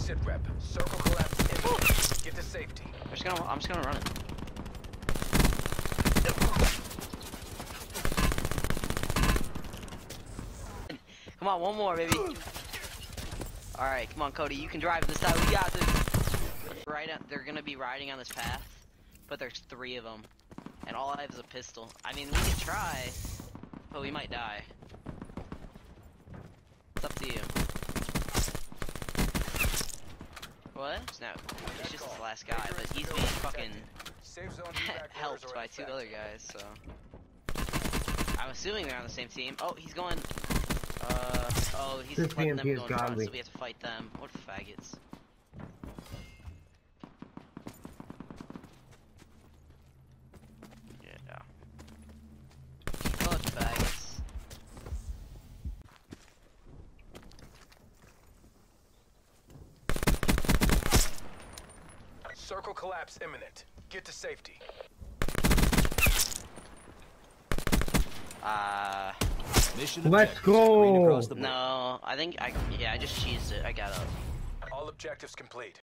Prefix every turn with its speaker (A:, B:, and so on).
A: sit rep. Circle collapse imminent. Get to safety.
B: I'm just gonna run it. Come on, one more, baby. Alright, come on, Cody. You can drive this out. We got this. They're gonna be riding on this path, but there's 3 of them. And all I have is a pistol. I mean, we can try, but we might die. It's up to you. What? No, it's just this last guy, but he's being fucking helped by 2 other guys, so... I'm assuming they're on the same team. Oh, he's going... oh, he's letting them go in front, so we have to fight them. What faggots. Yeah. What faggots.
A: Circle collapse imminent. Get to safety.
C: Let's go!
B: No, I think I just cheesed it. I got up.
A: All objectives complete.